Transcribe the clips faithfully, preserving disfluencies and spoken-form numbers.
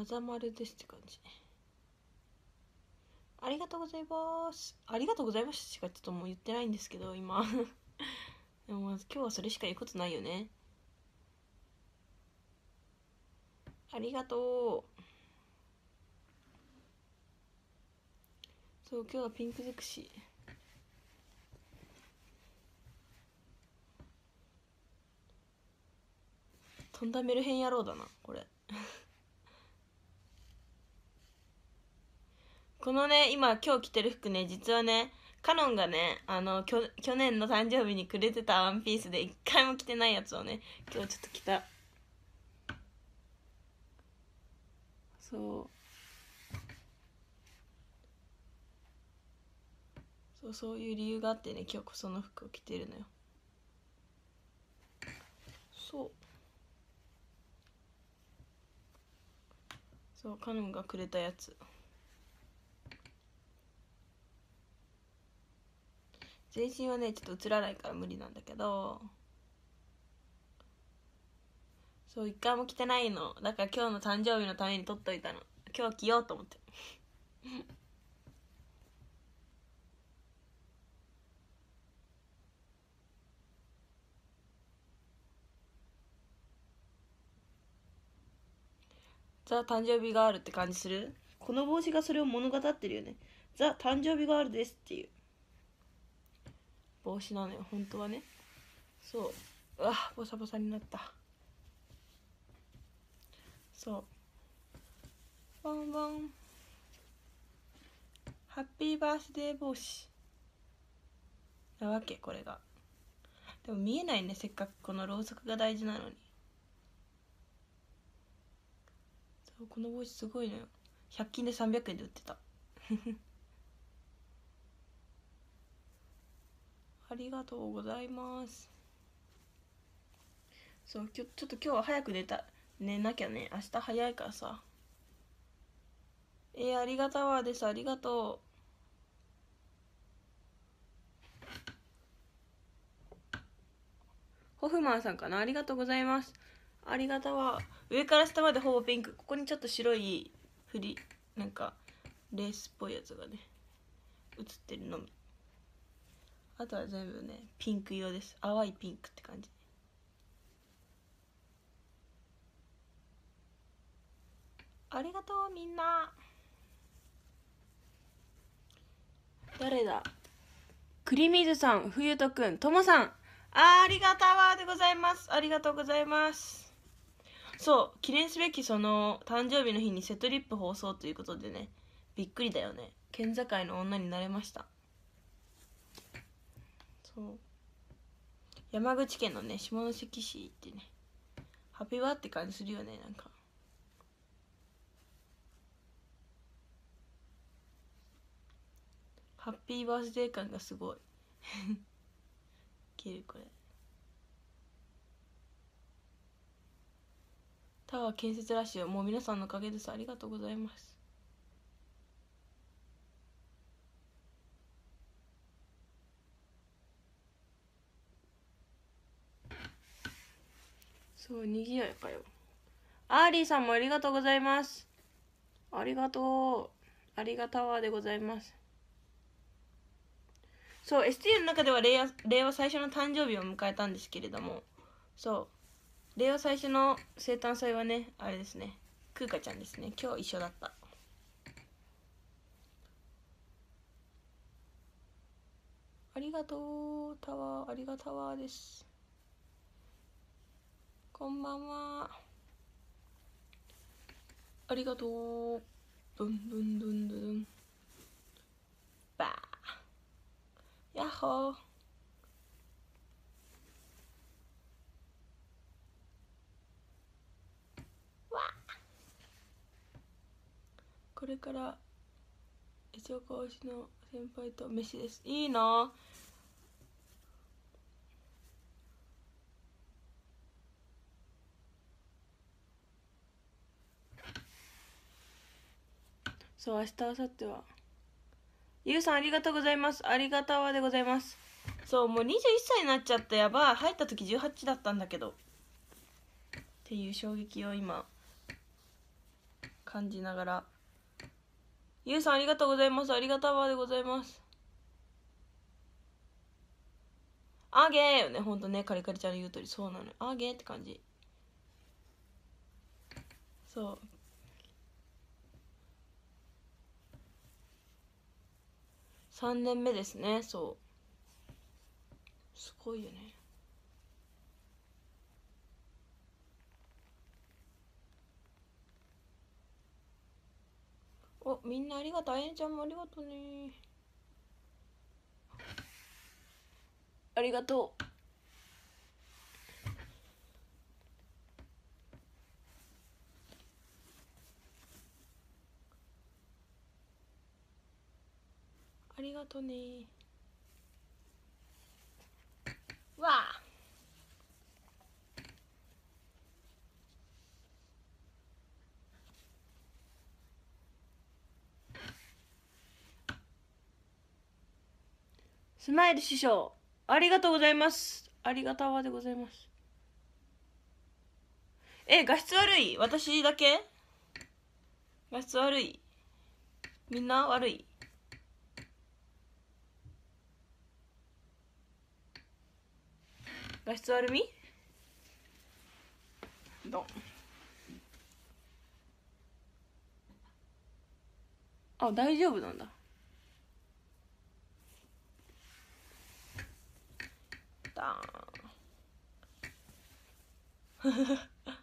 まざまるですって感じ。ありがとうございます。ありがとうございますしかちょっともう言ってないんですけど今でもまず今日はそれしか言うことないよね。ありがとう。そう今日はピンク尽くし。とんだメルヘン野郎だなこれこのね今今日着てる服ね、実はねカノンがねあのきょ去年の誕生日にくれてたワンピースで一回も着てないやつをね今日ちょっと着た。そうそうそういう理由があってね今日その服を着てるのよ。そうそうカノンがくれたやつ。全身はねちょっと映らないから無理なんだけど、そう一回も着てないのだから今日の誕生日のために撮っといたの。今日着ようと思ってザ誕生日ガールって感じする。この帽子がそれを物語ってるよね。ザ誕生日ガールですっていう帽子なのよ本当はね。そううわボサボサになった。そうボンボンハッピーバースデー帽子なわけこれが。でも見えないね、せっかくこのろうそくが大事なのに。そうこの帽子すごいのよ。ひゃく均でさんびゃくえんで売ってたありがとうございます。そうきょちょっと今日は早く寝た寝なきゃね、明日早いからさ。えー、ありがたわです。ありがとう。ホフマンさんかな。ありがとうございます。ありがたわ。上から下までほぼピンク。ここにちょっと白いフリなんかレースっぽいやつがね映ってるのみ。あとは全部ねピンク色です。淡いピンクって感じ。ありがとうみんな。誰だ。クリミーズさん、冬とくん、ともさん、ありがたわでございます。ありがとうございます。そう記念すべきその誕生日の日にセトリップ放送ということでね、びっくりだよね。県境の女になれました。そう山口県のね下関市ってねハッピーバーって感じするよね。なんかハッピーバースデー感がすごいいけるこれ。タワー建設ラッシュ、もう皆さんのおかげです。ありがとうございます。そうにぎやかよ。アーリーさんもありがとうございます。ありがとう。ありがたわでございます。そう エスティー の中では令和令和最初の誕生日を迎えたんですけれども、そう令和最初の生誕祭はねあれですね、クーカちゃんですね。今日一緒だった。ありがとうタワー、ありがたわです。こんばんは。ありがとう。ブンブンブンブンバーヤッホー。これから一応講師の先輩と飯です。いいな。そう明日明後日はゆうさんありがとうございます。ありがたわでございます。そうもうにじゅういっさいになっちゃった。やばい、入った時じゅうはちだったんだけどっていう衝撃を今感じながら。ゆうさんありがとうございます。ありがたわでございます。あげーよね、ほんとね、カリカリちゃんの言う通りそうなの。あげーって感じ。そう。さんねんめですね。そうすごいよね。お、みんなありがとう。あやねちゃんもありがとうね。ありがとう。ありがとうね。わあ、スマイル師匠ありがとうございます。ありがたわでございます。え、画質悪い？私だけ？画質悪い？みんな悪い？画質悪み？どん。あ、大丈夫なんだ。ダーン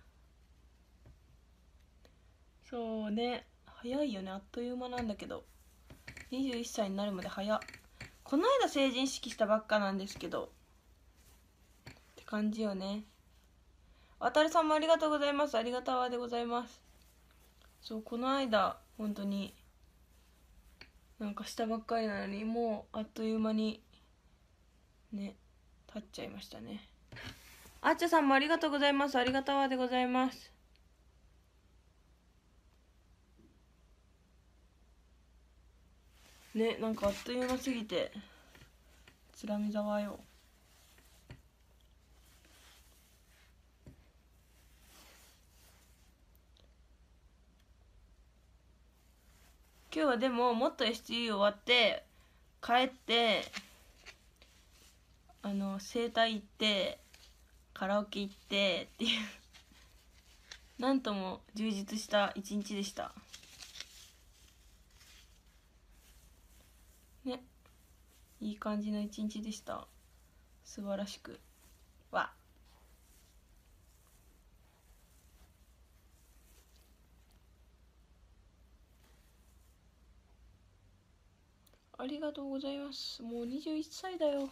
そうね、早いよね。あっという間なんだけど、にじゅういっさいになるまで早っ。この間成人式したばっかなんですけどって感じよね。わたるさんもありがとうございます。ありがたわでございます。そう、この間本当になんかしたばっかりなのに、もうあっという間にね経っちゃいましたね。あっちゃさんもありがとうございます。ありがたわでございます。ね、なんかあっという間すぎてつらみざわよ。今日はでももっと エスティーユー 終わって帰ってあの整体行ってカラオケ行ってっていうなんとも充実した一日でしたね。いい感じの一日でした。素晴らしくわ。ありがとうございます。もうにじゅういっさいだよ。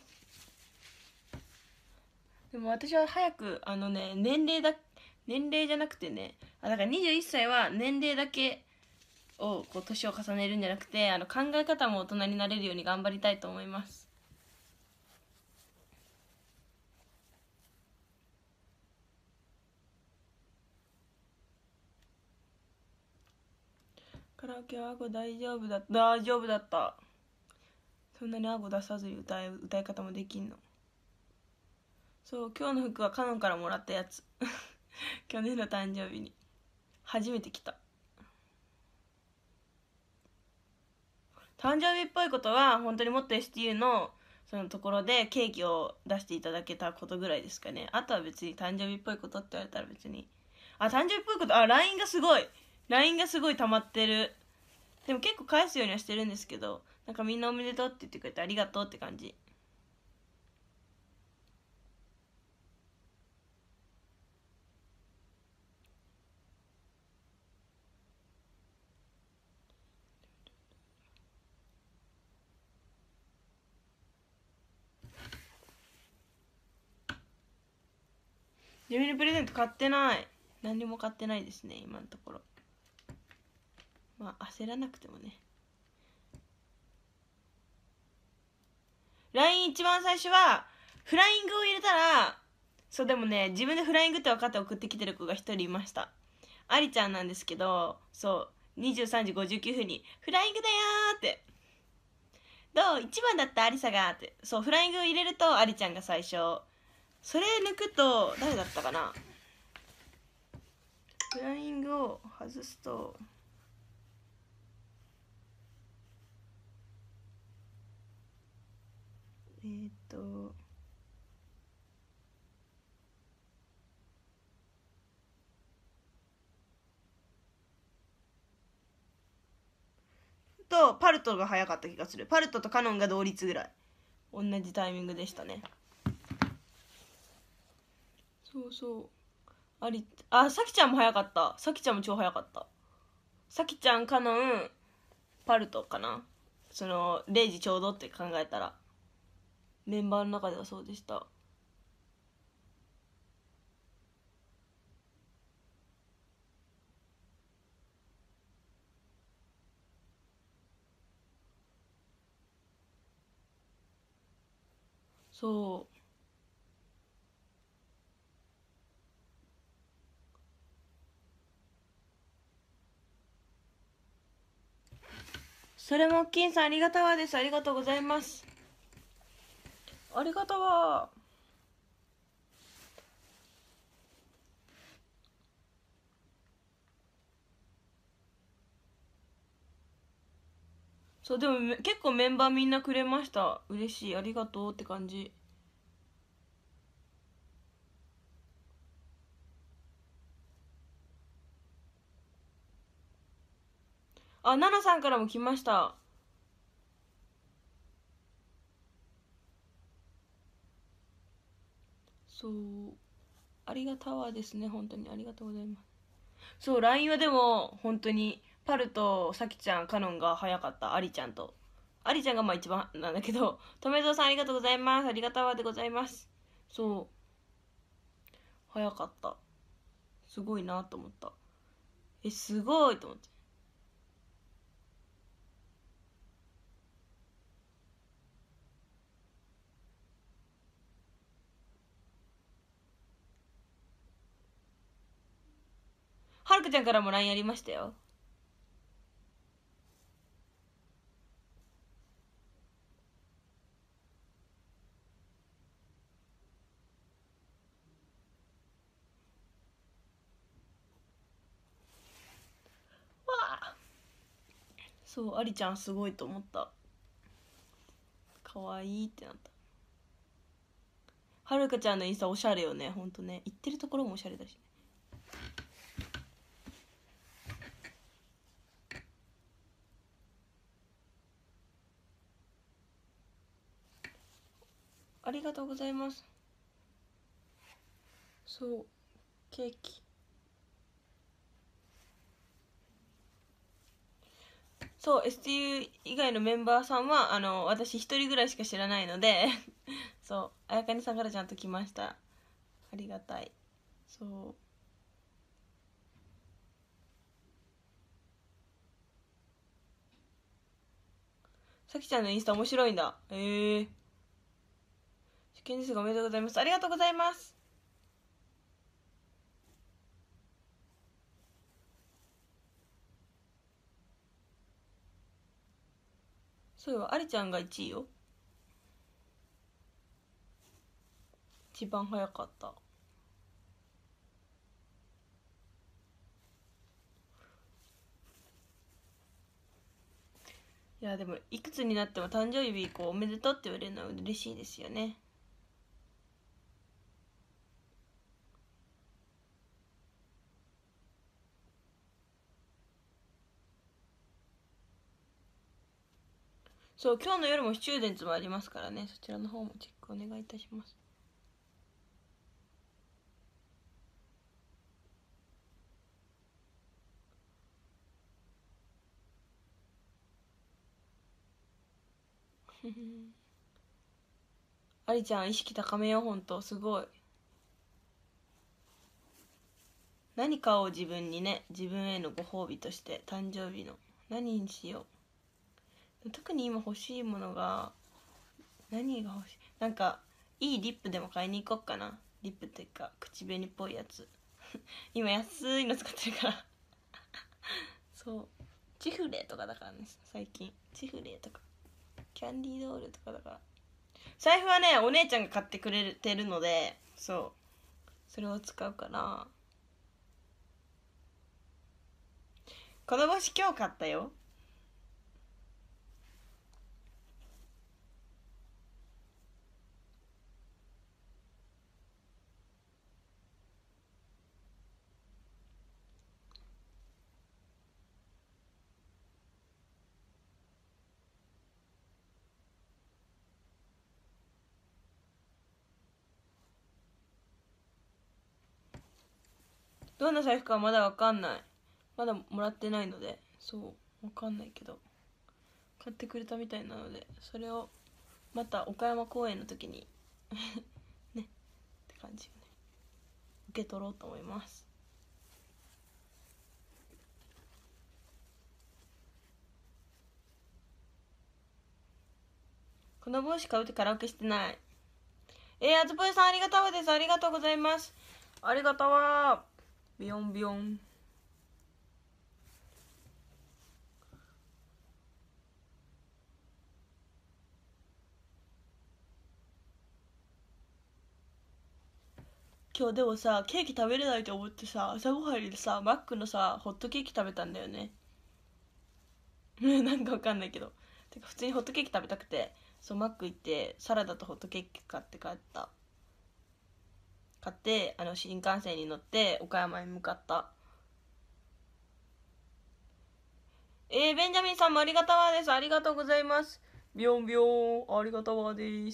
でも私は早くあのね年齢だ年齢じゃなくてね、あだからにじゅういっさいは年齢だけをこう年を重ねるんじゃなくて、あの考え方も大人になれるように頑張りたいと思います。カラオケは顎大丈夫だった大丈夫だった。そんなに顎出さずに歌い歌い方もできんの。そう、今日の服はカノンからもらったやつ去年の誕生日に初めて着た。誕生日っぽいことは本当にもっと エスティーユー のそのところでケーキを出していただけたことぐらいですかね。あとは別に誕生日っぽいことって言われたら別に、あ、誕生日っぽいこと、あ、ライン がすごい ライン がすごい溜まってる。でも結構返すようにはしてるんですけど、なんかみんなおめでとうって言ってくれてありがとうって感じ。ジミルプレゼント買ってない。何にも買ってないですね今のところ。まあ焦らなくてもね。 ライン 一番最初はフライングを入れたら、そうでもね自分でフライングって分かって送ってきてる子が一人いました。ありちゃんなんですけど、そうにじゅうさんじごじゅうきゅうふんにフライングだよーってどういちばんだったありさがって、そうフライングを入れるとありちゃんが最初、それ抜くと誰だったかな。フライングを外すとー、っととパルトが早かった気がする。パルトとカノンが同率ぐらい同じタイミングでしたね。そうそう。ありあさきちゃんも早かった。さきちゃんも超早かった。さきちゃんカノンパルトかな。そのれいじちょうどって考えたらメンバーの中ではそうでした。そう。それも金さんありがたわです。ありがとうございます。ありがたわ。そうでも結構メンバーみんなくれました。嬉しい、ありがとうって感じ。あ、ナナさんからも来ました。そうありがたわですね。本当にありがとうございます。そう ライン はでも本当にパルとさきちゃんカノンが早かった。アリちゃんとアリちゃんがまあ一番なんだけど、とめぞうさんありがとうございます。ありがたわでございます。そう早かった。すごいなと思った。えすごいと思って。はるかちゃんからも ライン ありましたよ。わあそうアリちゃんすごいと思った。かわいいってなった。はるかちゃんのインスタおしゃれよね。ほんとね、行ってるところもおしゃれだしね。ありがとうございます。そうケーキ。そう エスティーユー 以外のメンバーさんはあの私一人ぐらいしか知らないのでそうあやかねさんからちゃんと来ました。ありがたい。そうさきちゃんのインスタ面白いんだ。へえー、受験ですがおめでとうございます。ありがとうございます。そういえばありちゃんがいちいよ。一番早かった。いやでもいくつになっても誕生日こうおめでとうって言われるのは嬉しいですよね。そう今日の夜もスチューデンツもありますからね、そちらの方もチェックお願いいたします。ありちゃん意識高めよう。ほんとすごい。何かを自分にね、自分へのご褒美として誕生日の何にしよう。特に今欲しいものが何が欲しい、なんかいいリップでも買いに行こっかな。リップっていうか口紅っぽいやつ今安いの使ってるからそうチフレとかだからね、最近チフレとかキャンディードールとかだから。財布はねお姉ちゃんが買ってくれてるので、そうそれを使うかな。この帽子今日買ったよ。 どんな財布かまだわかんない。まだもらってないので、そうわかんないけど買ってくれたみたいなので、それをまた岡山公演の時にねって感じよね。受け取ろうと思います。この帽子かぶってカラオケしてない。えー、あずぽよさんありがとうです。ありがとうございます。ありがとう。ビヨンビヨン。今日でもさ、ケーキ食べれないと思ってさ、朝ごはんにさ、マックのさ、ホットケーキ食べたんだよね。なんかわかんないけど。てか普通にホットケーキ食べたくて、そう、マック行って、サラダとホットケーキ買って帰った。買って、あの、新幹線に乗って、岡山に向かった。えー、ベンジャミンさんもありがたわです。ありがとうございます。ビヨンビヨン、ありがたわです。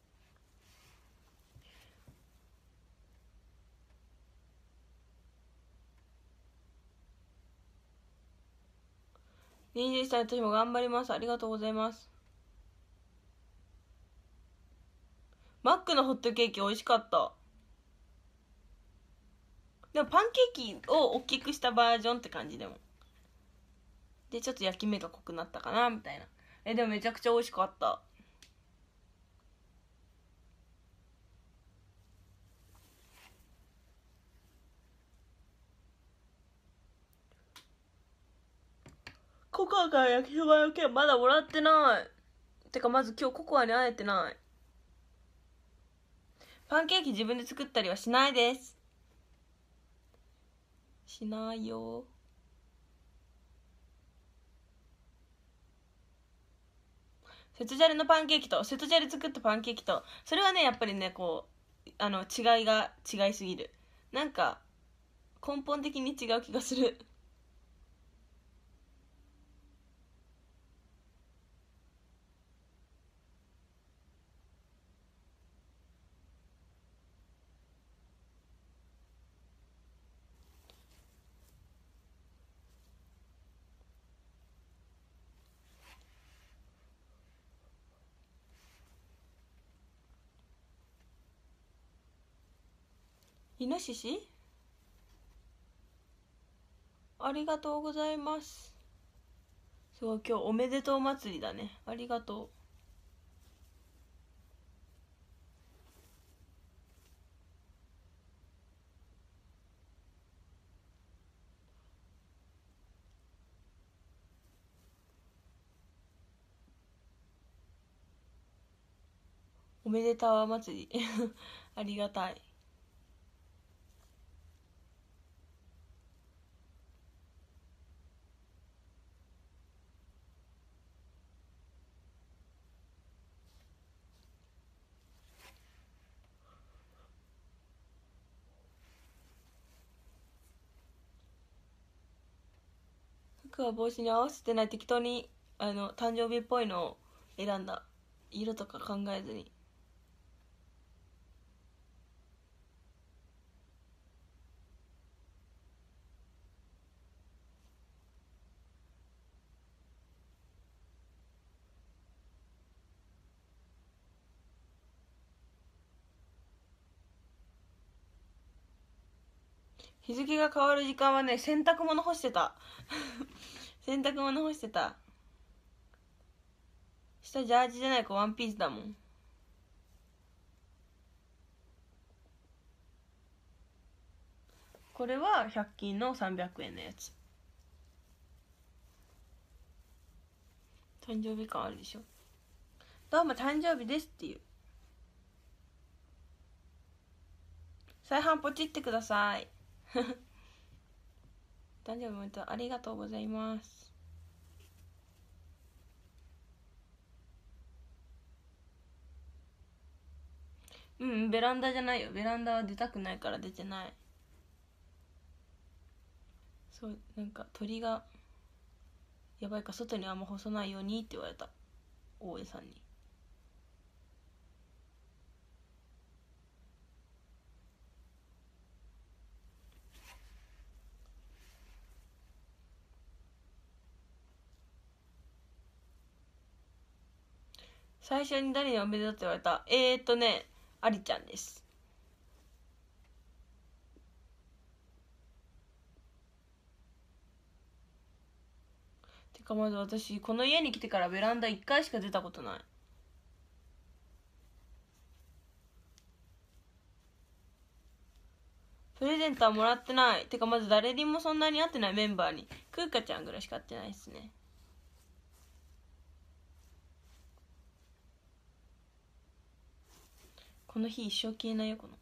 にじゅういっさい私も頑張ります。ありがとうございます。マックのホットケーキ美味しかった。でもパンケーキを大きくしたバージョンって感じでも。で、ちょっと焼き目が濃くなったかな、みたいな。え、でもめちゃくちゃ美味しかった。ココアから焼きそばの件まだもらってない。てかまず今日ココアに会えてない。パンケーキ自分で作ったりはしないです。しないよ。瀬戸ジャレのパンケーキと瀬戸ジャレ作ったパンケーキと、それはねやっぱりねこうあの違いが違いすぎる。なんか根本的に違う気がする。イノシシありがとうございます。すごい今日おめでとう祭りだね。ありがとう。おめでたわ祭りありがたい。服は帽子に合わせてない、適当にあの誕生日っぽいのを選んだ。色とか考えずに。日付が変わる時間はね、洗濯物干してた洗濯物干してた。下ジャージじゃないかワンピースだもん。これはひゃく均のさんびゃくえんのやつ。誕生日感あるでしょ。どうも誕生日ですっていう。再販ポチってください誕生日おめでとう。ありがとうございます。うん、ベランダじゃないよ。ベランダは出たくないから出てない。そう、なんか鳥がやばいか外にあんま干さないようにって言われた、大江さんに。 最初に誰におめでとうって言われた？えーっとねありちゃんです。てかまず私この家に来てからベランダいっかいしか出たことない。プレゼントはもらってない。てかまず誰にもそんなに会ってない。メンバーにクーカちゃんぐらいしか会ってないですね。この日一生消えないよこの。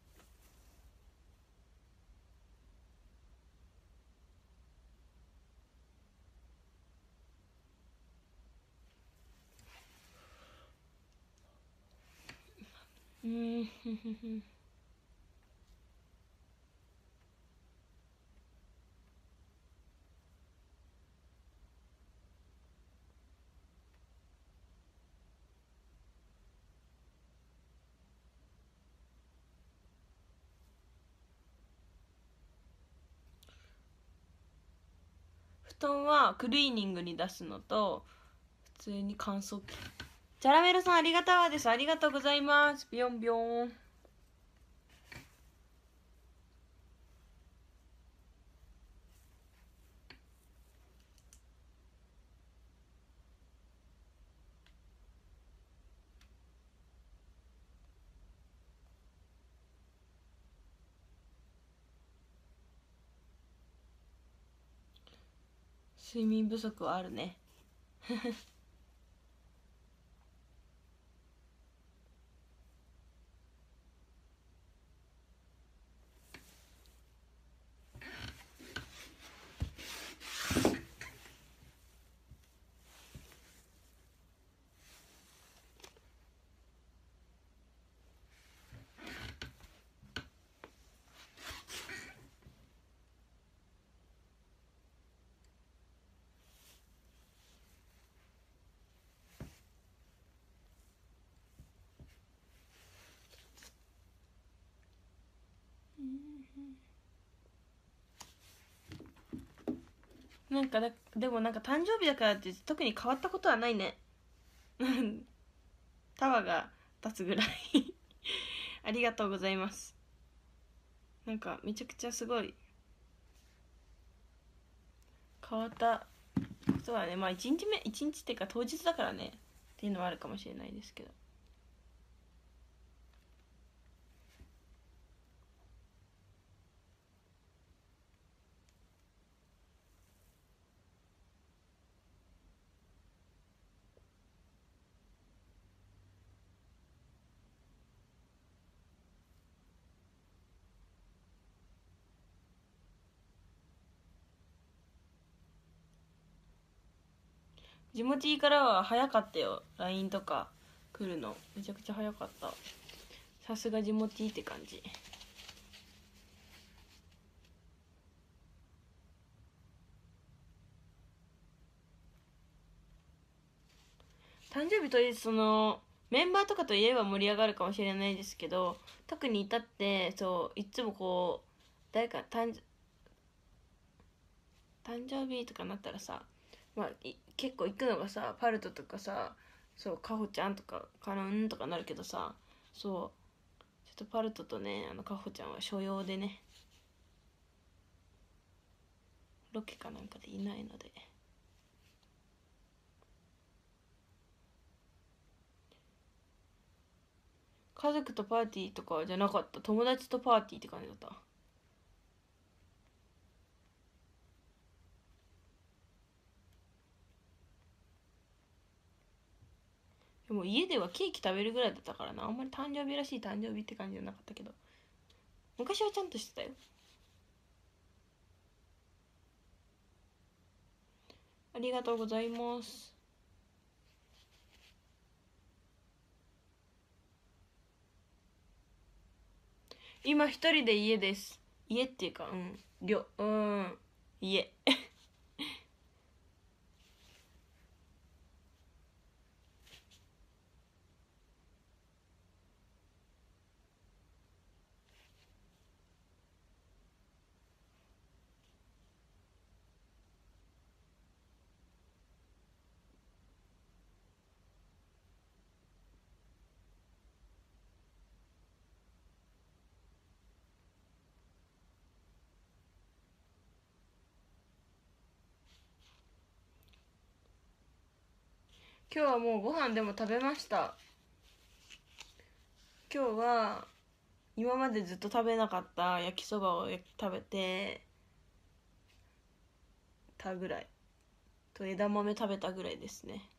うんふふふ。布団はクリーニングに出すのと普通に乾燥機。ジャラメルさんありがたわです。ありがとうございます。ビヨンビヨン。睡眠不足はあるね。なんかだでもなんか誕生日だからって特に変わったことはないね。タワーが立つぐらい。ありがとうございます。なんかめちゃくちゃすごい変わったことはね、まあいちにちめいちにちっていうか当日だからねっていうのはあるかもしれないですけど。ジモティーからは早かったよ。 ライン とか来るのめちゃくちゃ早かった。さすがジモティーって感じ。誕生日とりあえずそのメンバーとかと言えば盛り上がるかもしれないですけど、特に至ってそういつもこう誰か誕誕生日とかなったらさ、まあ結構行くのがさパルトとかさ、そうカホちゃんとかカノンとかなるけどさ、そうちょっとパルトとねあのカホちゃんは所用でねロケかなんかでいないので。家族とパーティーとかじゃなかった。友達とパーティーって感じだった。でも家ではケーキ食べるぐらいだったからな。あんまり誕生日らしい誕生日って感じじゃなかったけど、昔はちゃんとしてたよ。ありがとうございます。今一人で家です。家っていうかうんりょうん家。 今日はもうご飯でも食べました。今日は今までずっと食べなかった焼きそばを食べてたぐらいと、枝豆食べたぐらいですね。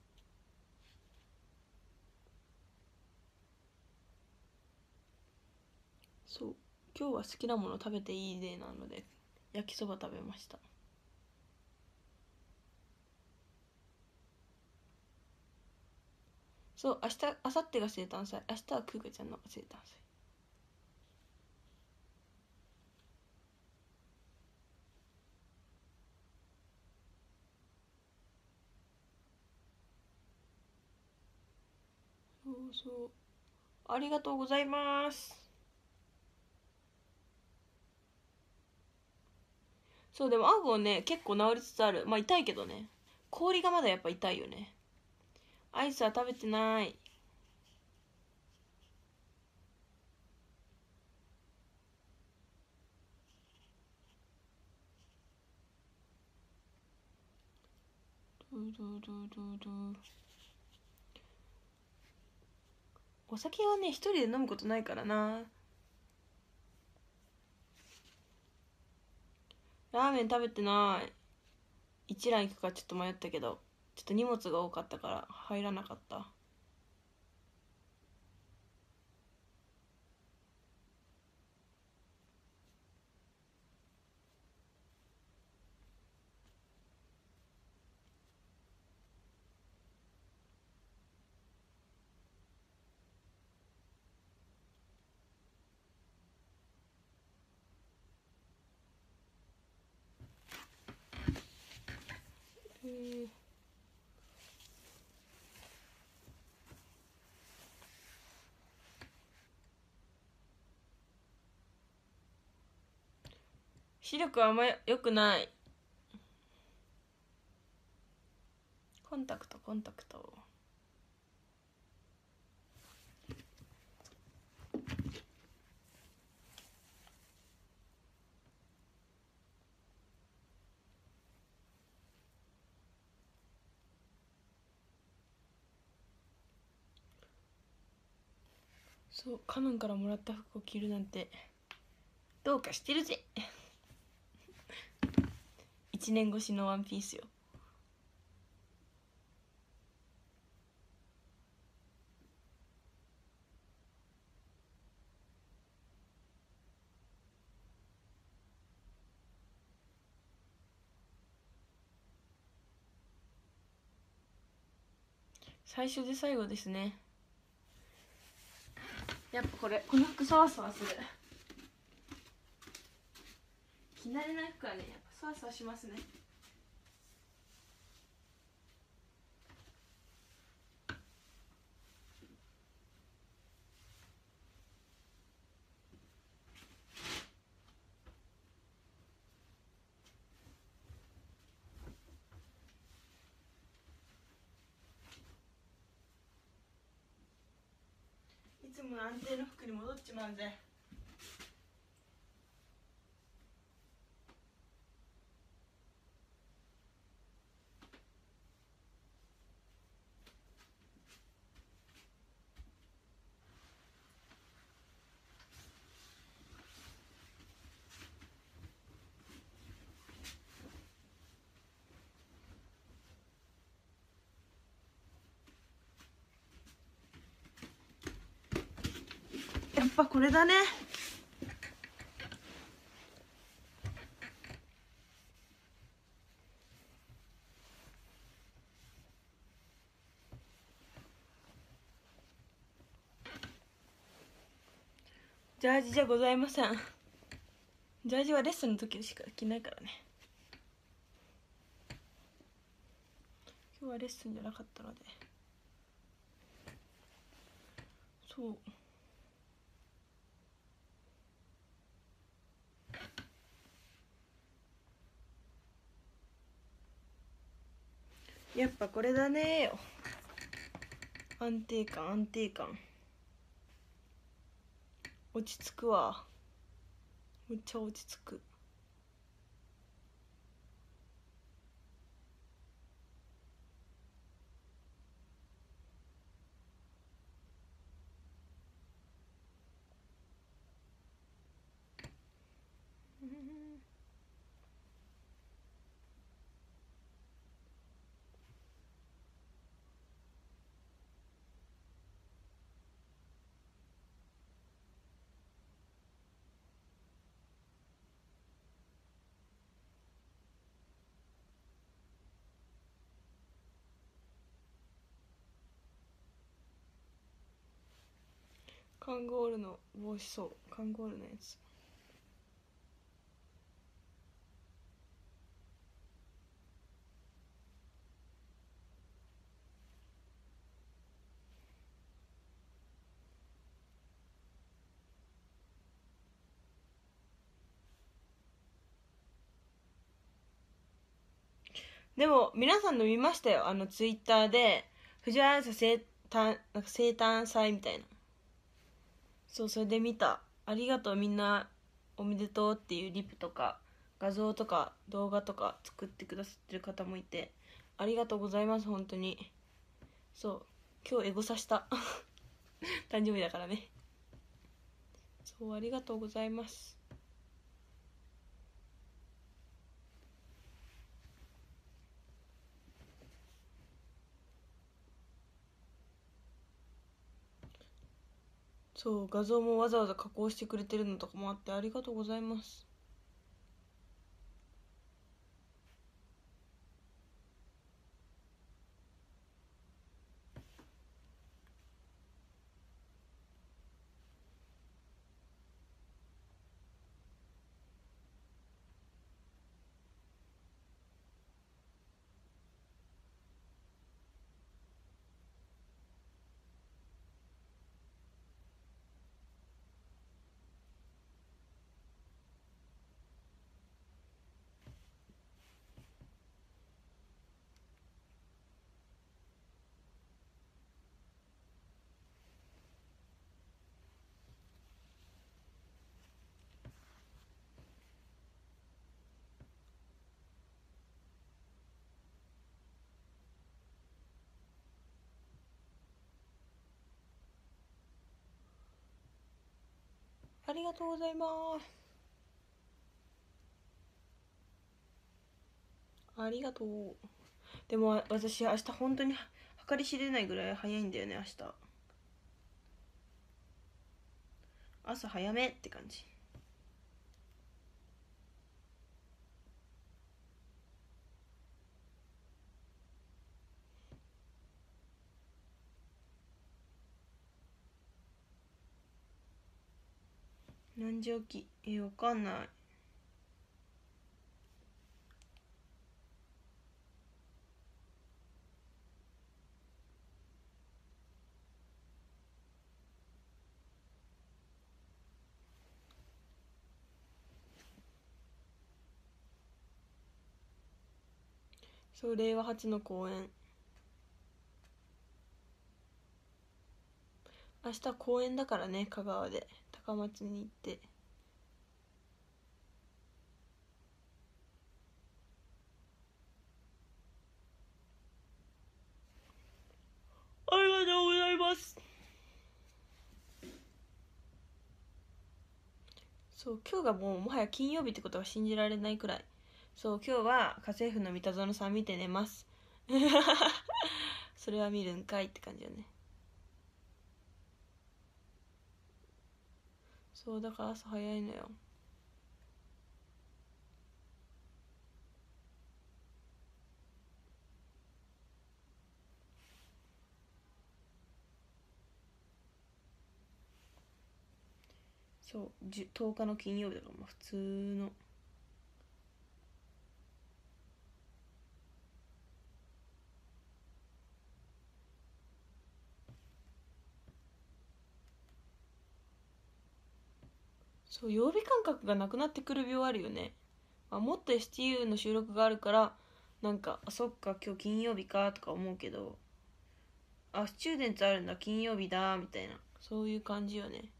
そう、今日は好きなもの食べていいデーなので焼きそば食べました。そう、明日明後日が生誕祭。明日はクーカちゃんの生誕祭。そうそう、ありがとうございます。そう、でも顎ね結構治りつつある。まあ痛いけどね、氷がまだやっぱ痛いよね。アイスは食べてない。ドゥドゥドゥドゥドゥ。お酒はね一人で飲むことないからな。ラーメン食べてない。一蘭行くかちょっと迷ったけど、ちょっと荷物が多かったから入らなかった。えー視力はあんま良くない。コンタクトコンタクト。そう、カノンからもらった服を着るなんてどうかしてるぜ。一年越しのワンピースよ。最初で最後ですね。やっぱこれこの服そわそわする。着慣れない服はねやっぱそわそわしますね。いつもの安定の服に戻っちまうぜ。やっぱこれだね。ジャージじゃございません。ジャージはレッスンの時しか着ないからね。今日はレッスンじゃなかったので。そう、やっぱこれだねよ。安定感安定感。落ち着くわ。めっちゃ落ち着く。 カンゴールの帽子、そうカンゴールのやつ。でも皆さんの見ましたよ、あのツイッターで藤原さん生誕なんか生誕祭みたいな。そう、それで見た。ありがとう、みんなおめでとうっていうリプとか画像とか動画とか作ってくださってる方もいて、ありがとうございます本当に。そう、今日エゴさした誕生日だからね。そう、ありがとうございます。そう、画像もわざわざ加工してくれてるのとかもあって、ありがとうございます。ありがとうございます。ありがとう。でも私明日本当に計り知れないぐらい早いんだよね。明日朝早めって感じ。何時起き？え、わかんない。そう、令和初の公演。明日公演だからね、香川で高松に行って。ありがとうございます。そう、今日がもうもはや金曜日ってことが信じられないくらい。そう、今日は家政婦の三田園さん見て寝ますそれは見るんかいって感じよね。そうだから朝早いのよ。そうとおかの金曜日だから、まあ普通の。そう曜日感覚がなくなってくる病あるよね。まあ、もっと エスティーユー の収録があるからなんかあそっか今日金曜日かとか思うけど、あスチューデンツあるんだ金曜日だみたいな、そういう感じよね。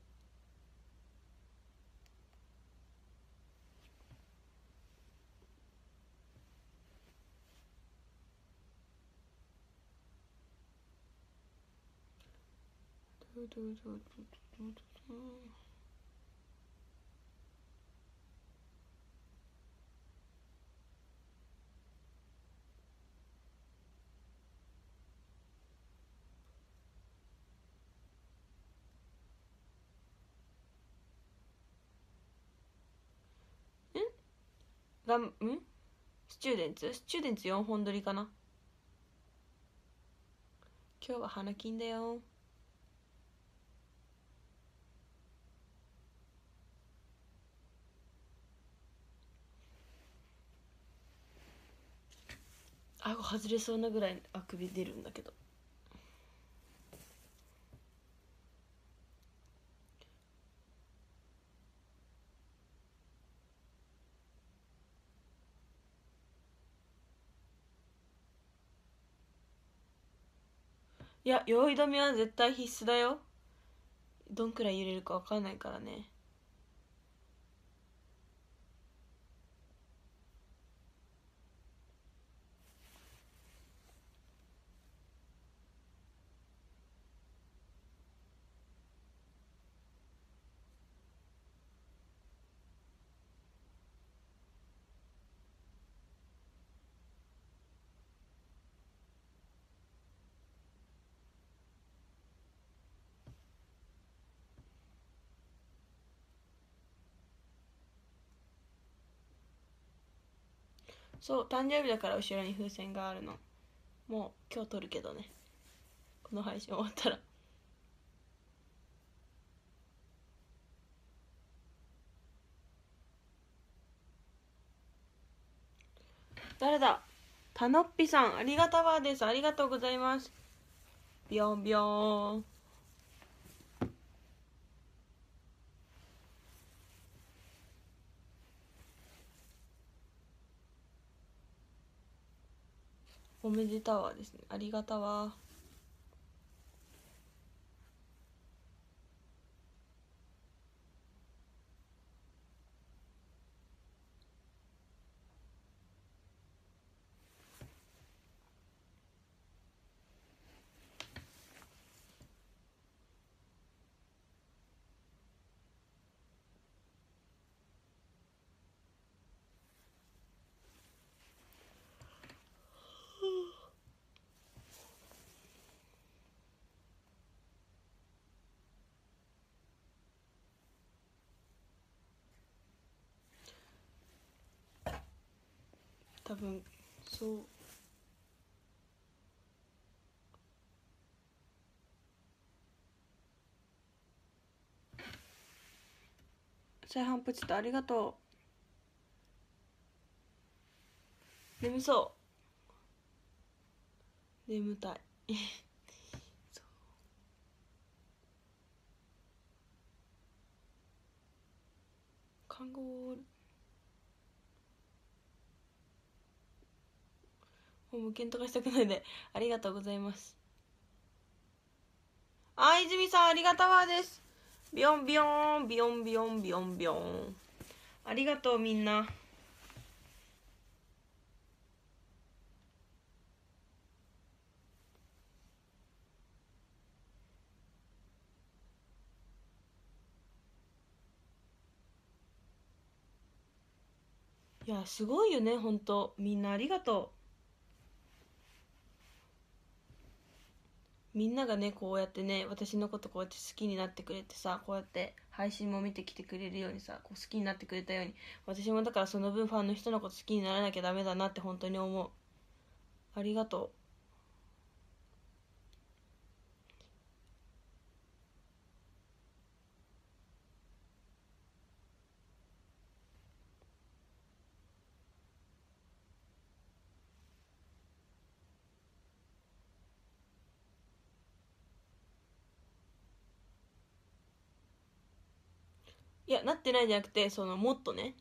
どうどうどうどうどうどう。がんんスチューデンツスチューデンツよんほん撮りかな。今日は花金だよ。 顎外れそうなぐらいあくび出るんだけど。いや、酔い止めは絶対必須だよ。どんくらい揺れるか分かんないからね。そう、誕生日だから後ろに風船があるの。もう今日撮るけどね、この配信終わったら。誰だ。たのっぴさん、ありがたわです。ありがとうございます。ビヨンビヨン。おめでたわですね。ありがたわ。多分そう。再販プチッとありがとう。眠そう。眠たい。そう。看護もう無限とかしたくないで。ありがとうございます。あ、泉さんありがたわです。ビヨンビヨンビヨンビヨンビヨンビヨン。ありがとうみんな。いやすごいよね、ほんとみんなありがとう。みんながねこうやってね私のことこうやって好きになってくれてさ、こうやって配信も見てきてくれるようにさ、こう好きになってくれたように、私もだからその分ファンの人のこと好きにならなきゃダメだなって本当に思う。ありがとう。いやなってないんじゃなくて、そのもっとね、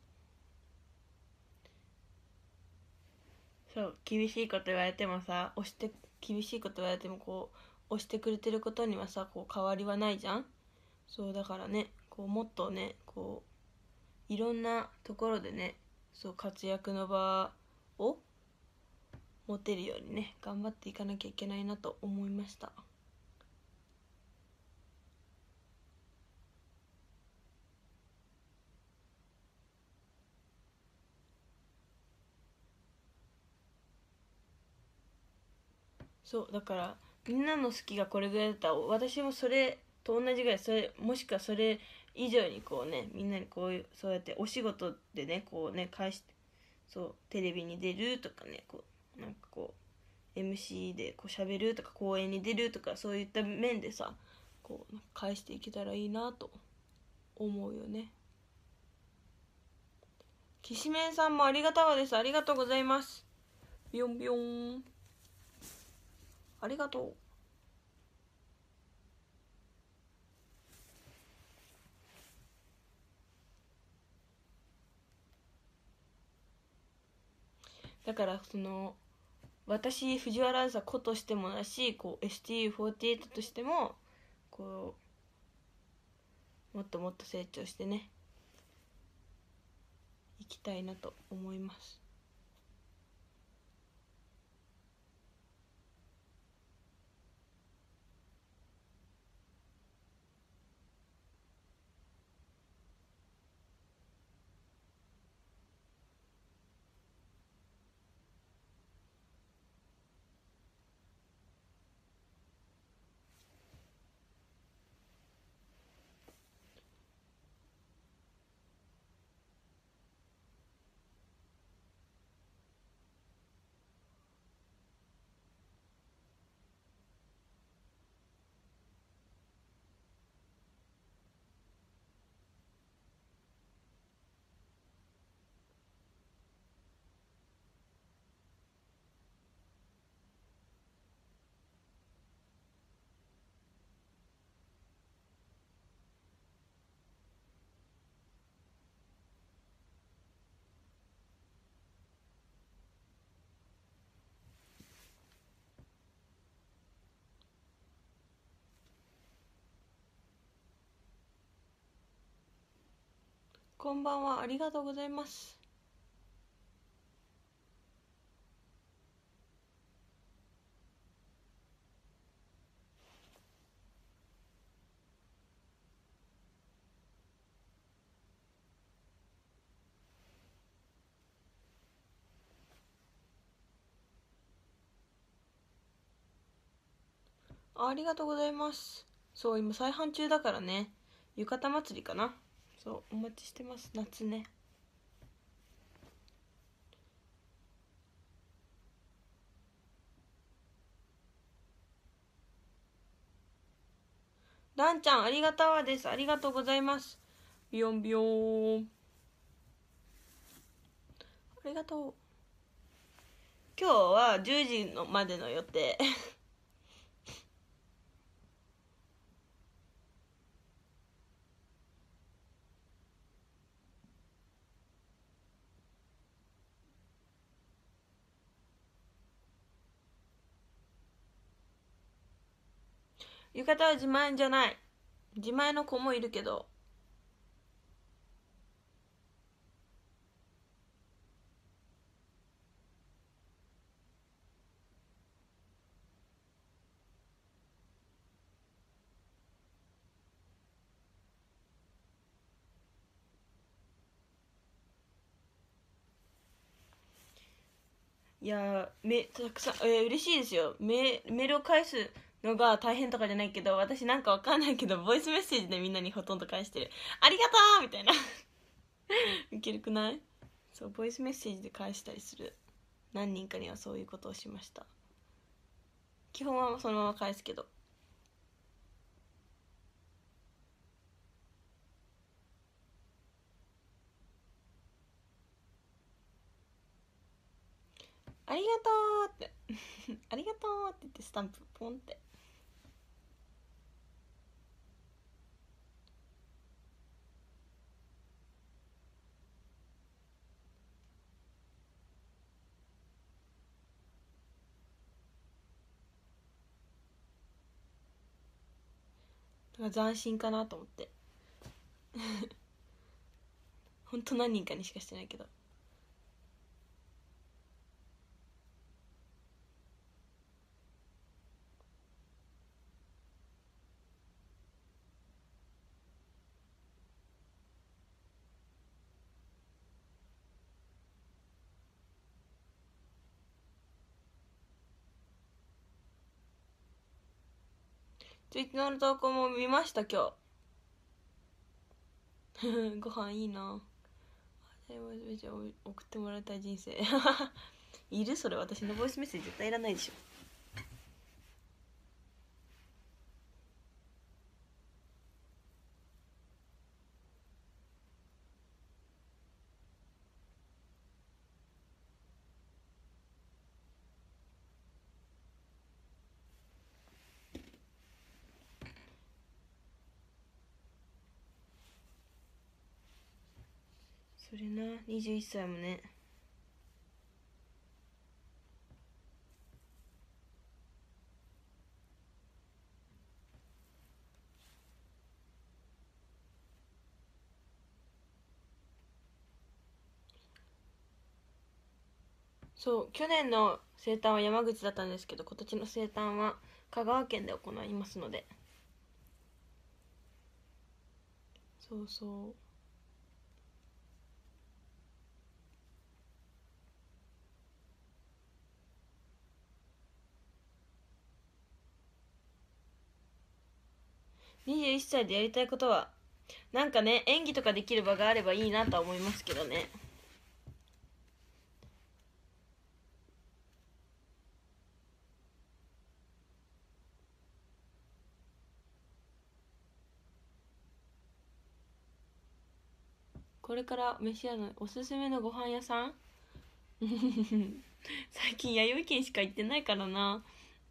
そう厳しいこと言われてもさ、押して厳しいこと言われてもこう押してくれてることにはさこう変わりはないじゃん。そうだからね、こうもっとねこういろんなところでね、そう活躍の場を持てるようにね頑張っていかなきゃいけないなと思いました。そうだからみんなの好きがこれぐらいだったら私もそれと同じぐらい、それもしくはそれ以上にこうね、みんなにこういうそうやってお仕事でねこうね返して、そうテレビに出るとかね、こうなんかこう エムシー でこう喋るとか公演に出るとか、そういった面でさこう返していけたらいいなと思うよね。きしめんさんもありがたわです。ありがとうございます。 ビヨンビヨン。ありがとう。だからその私藤原あずさ子としてもだし、こう エスティーユーフォーティーエイト としてもこうもっともっと成長してねいきたいなと思います。こんばんは、ありがとうございます。ありがとうございます。そう今再販中だからね、浴衣祭りかな。そうお待ちしてます。夏ね。ダンちゃんありがたわです。ありがとうございます。ビヨンビヨーン。ありがとう。今日はじゅうじのまでの予定浴衣は自前じゃない。自前の子もいるけど、いやめたくさん、えー、嬉しいですよ。メメールを返すのが大変とかじゃないけど、私なんかわかんないけどボイスメッセージでみんなにほとんど返してる。ありがとうみたいなウケるくない？そうボイスメッセージで返したりする。何人かにはそういうことをしました。基本はそのまま返すけど。ありがとうってありがとうって言ってスタンプポンって。だから斬新かなと思ってほんと何人かにしかしてないけど。ツイッターの投稿も見ました今日ご飯いいな。送ってもらいたい人生いる？それ私のボイスメッセージ絶対いらないでしょ。 それな、にじゅういっさいもね。そう、去年の生誕は山口だったんですけど、今年の生誕は香川県で行いますので。そうそう。にじゅういっさいでやりたいことは、なんかね、演技とかできる場があればいいなとは思いますけどね。これから召し上がるおすすめのご飯屋さん最近弥生県しか行ってないからな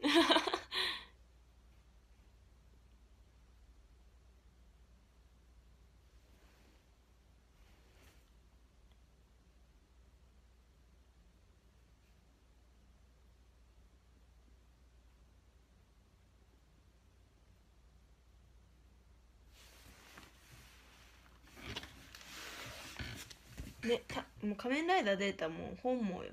ね、たもう仮面ライダー出たもう本望よ。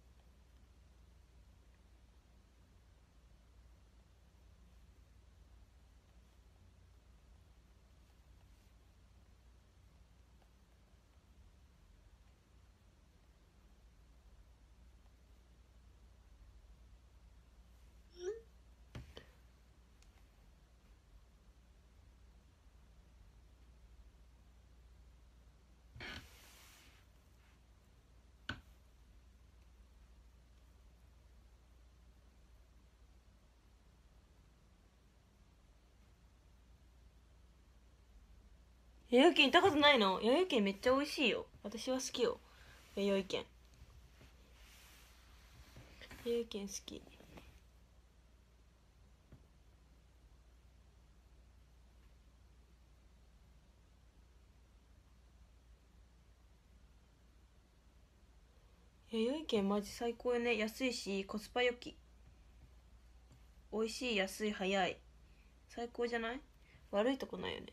弥生県行ったことないの？弥生県めっちゃ美味しいよ。私は好きよ、弥生県。弥生県好き。弥生県マジ最高よね。安いしコスパ良き。美味しい、安い、早い。最高じゃない？悪いとこないよね。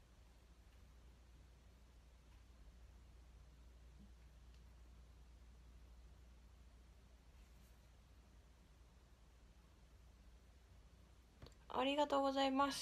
ありがとうございます。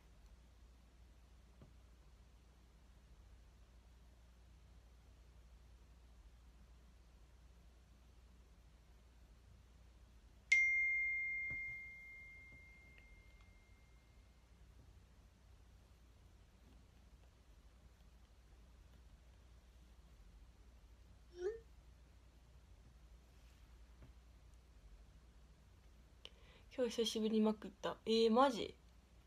今日久しぶりにマック行った。えー、マジ？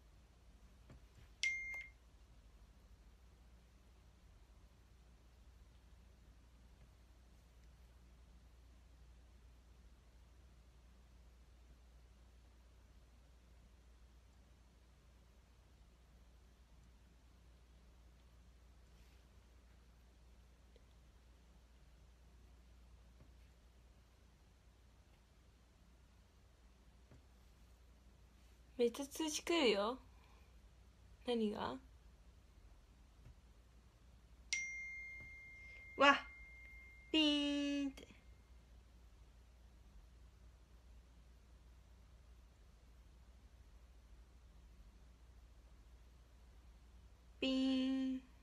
めっちゃ通知来るよ。何が？わっ、ピーンって。ピーン。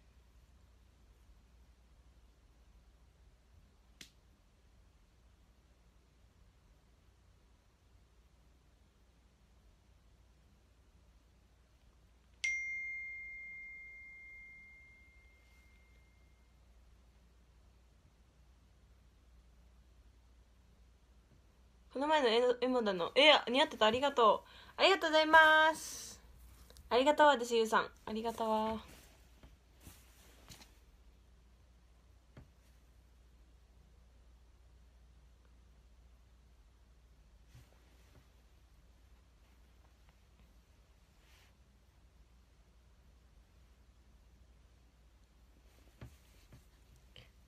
この前のエモダのえ似合ってた。ありがとう。ありがとうございます。ありがとうです。ゆうさんありがとう。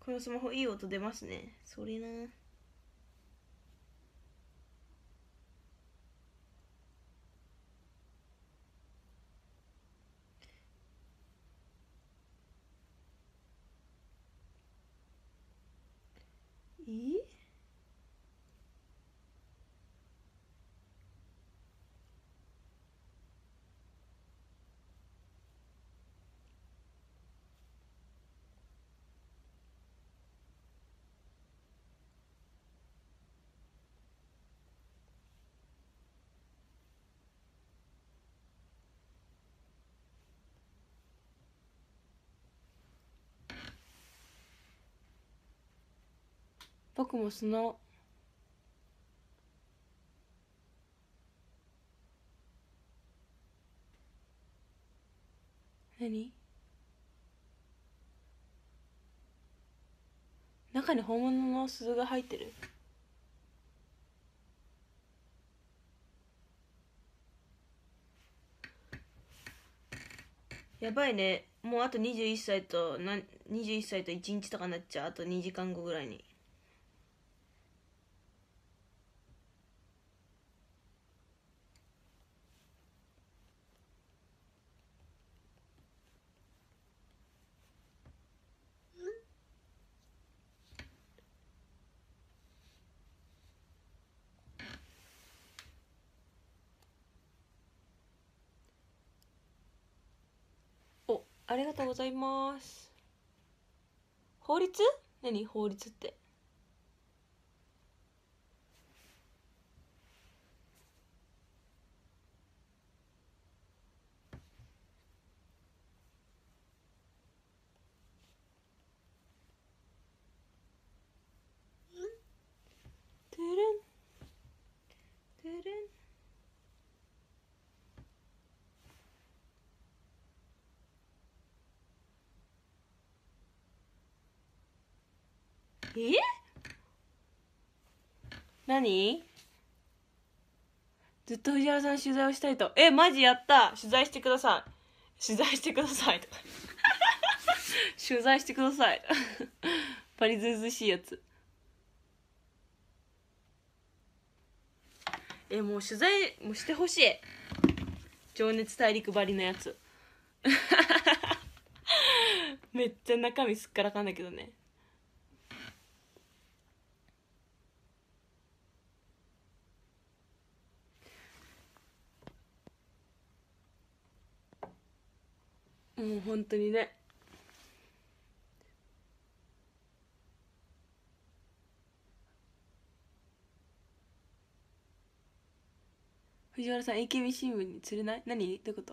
このスマホいい音出ますね。それな。え僕もその何中に本物の鈴が入ってる。やばいね。もうあとにじゅういっさいとなにじゅういっさいといちにちとかなっちゃう。あとにじかんごぐらいに。お、ありがとうございます。法律？何法律って。トゥルントゥルン。え？何？ずっと藤原さん取材をしたいと。え、マジやった。取材してください。取材してくださいとか取材してくださいパリずうずしいやつ。え、もう取材もしてほしい。情熱大陸ばりのやつめっちゃ中身すっからかんだけどね。もう本当にね。藤原さん エーケービー 新聞に釣れない？何？どういうこと？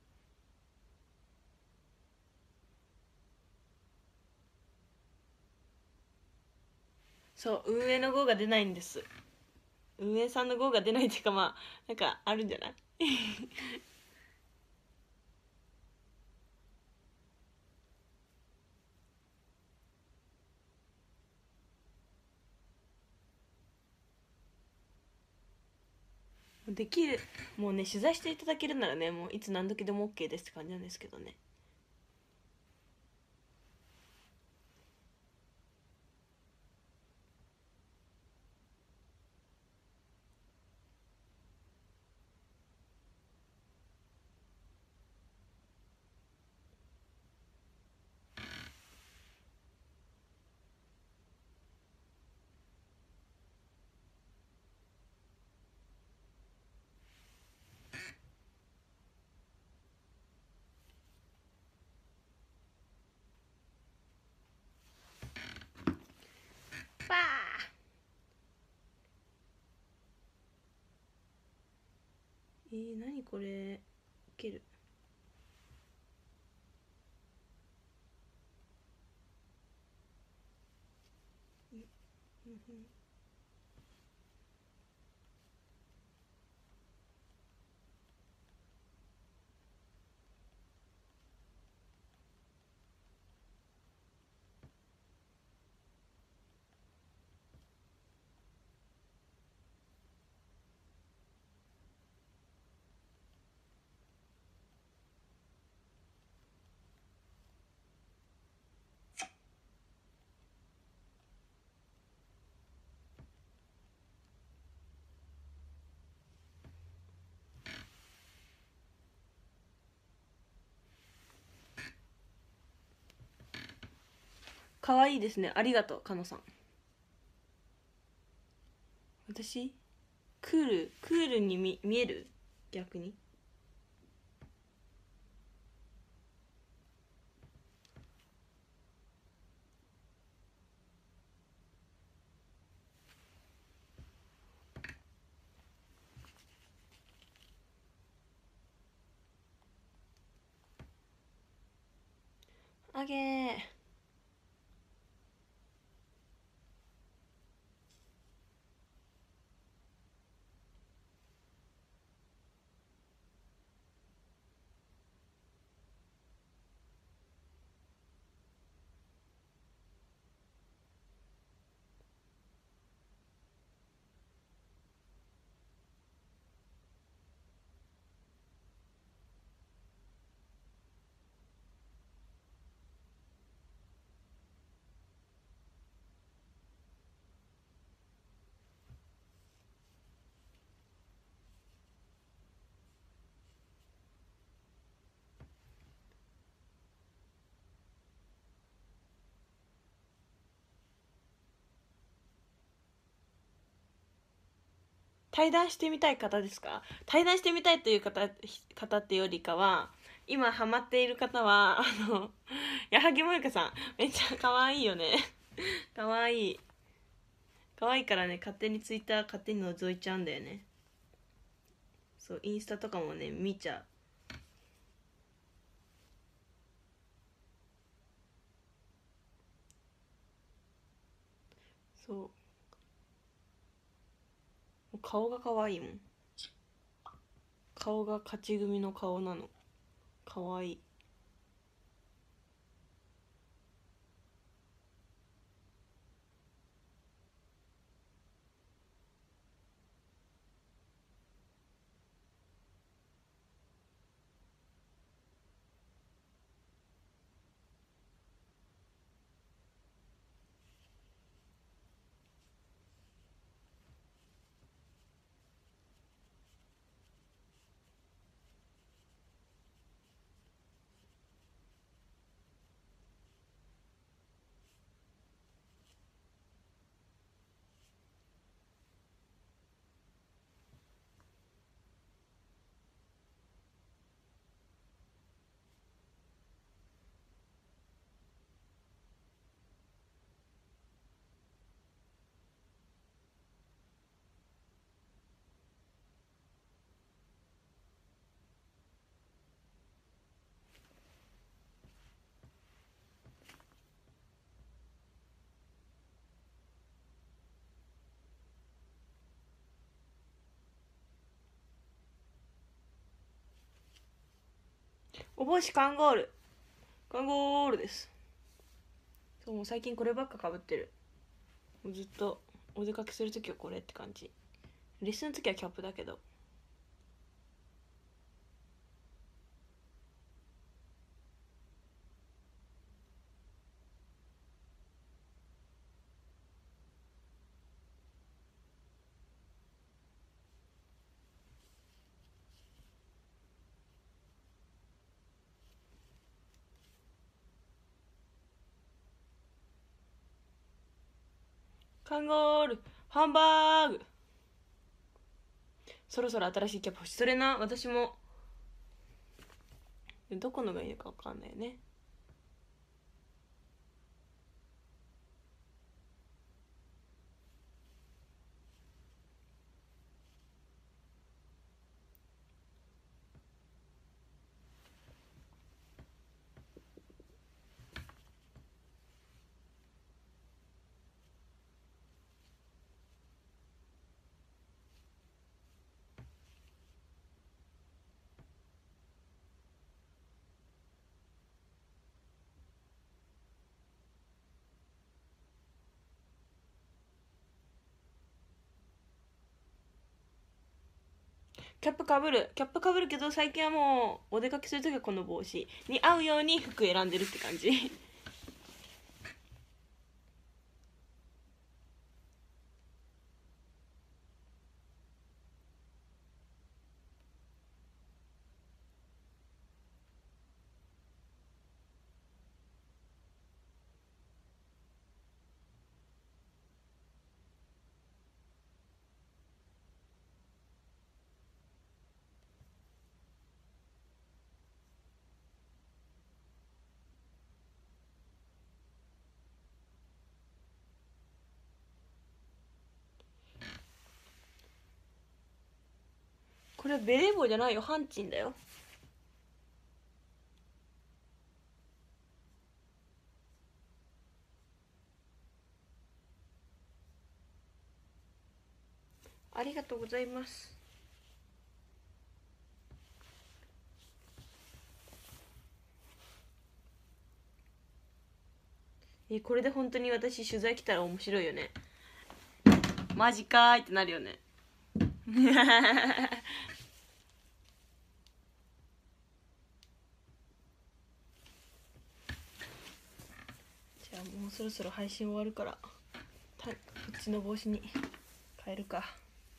そう、運営の号が出ないんです。運営さんの号が出ないっていうか、まあなんかあるんじゃないできる。もうね、取材していただけるならね、もういつ何時でも OK ですって感じなんですけどね。パー。えー、何これ。いける。うんうん。 かわいいですね。ありがとうかのさん。私クールクールに見見える？逆にあげー。対談してみたい方ですか？対談してみたいという方方ってよりかは、今ハマっている方はあの矢作萌香さんめっちゃ可愛いよね。可愛い可愛いからね、勝手にツイッター勝手に覗いちゃうんだよね。そう、インスタとかもね見ちゃう。そう顔が可愛いもん。顔が勝ち組の顔なの。可愛い。お帽子カンゴールカンゴールです。そう、もう最近こればっかかぶってる。もうずっとお出かけするときはこれって感じ。レッスンの時はキャップだけど。カンゴールハンバーグ。そろそろ新しいキャップ欲しい。それな、私も。どこのがいいのか分かんないよね。キャップかぶるキャップかぶるけど、最近はもうお出かけするときはこの帽子に合うように服選んでるって感じ。 これはベレー帽じゃないよ、ハンチンだよ。ありがとうございます。え、これで本当に私取材来たら面白いよね。マジかーいってなるよね。じゃあもうそろそろ配信終わるから、たこっちの帽子に変えるか。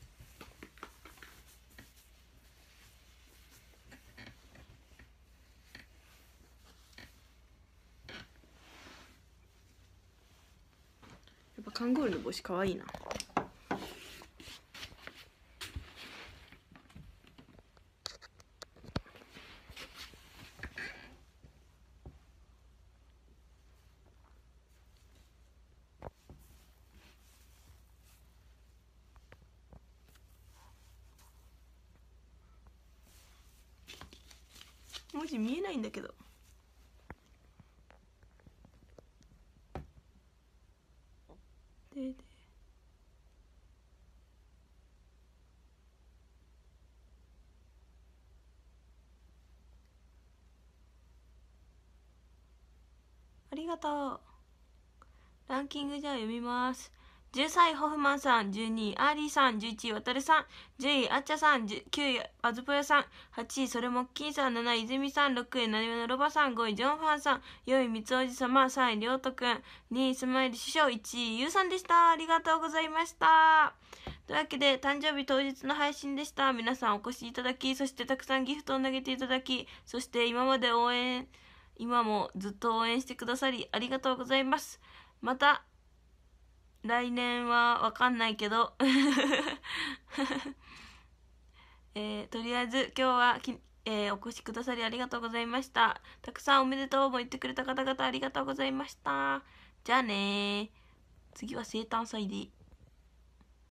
やっぱカンゴールの帽子かわいいな。文字見えないんだけど。ででありがとう。ランキングじゃあ読みます。じゅうさんいホフマンさん、じゅうにいアーリーさん、じゅういちいワタルさん、じゅういあっちゃさん、きゅういあずぽよさん、はちいそれもっきーさん、なない泉さん、ろくいなにわのロバさん、ごいジョンファンさん、よんいみつおじさま、さんいりょうとくん、にいスマイル師匠、いちいゆうさんでした。ありがとうございました。というわけで誕生日当日の配信でした。皆さんお越しいただき、そしてたくさんギフトを投げていただき、そして今まで応援今もずっと応援してくださりありがとうございます。また来年はわかんないけど、えー、とりあえず今日はき、えー、お越しくださりありがとうございました。たくさんおめでとうも言ってくれた方々ありがとうございました。じゃあねー。次は生誕祭で。